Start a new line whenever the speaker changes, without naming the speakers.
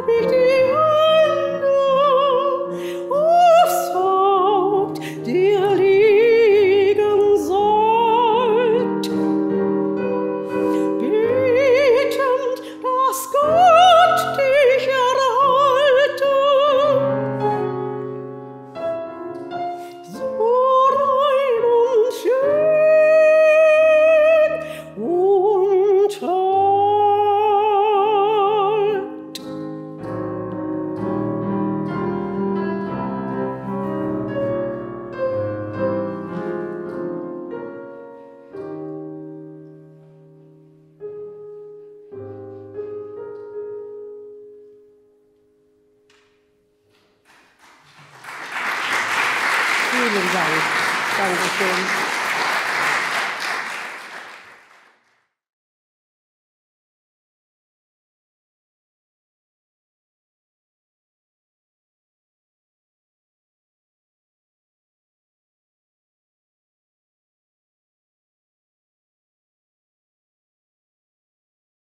ich die Hände aufs Haupt dir liegen sollt, betend, dass Gott dich erhalte, so rein und schön und alt. Vielen Dank. Dankeschön.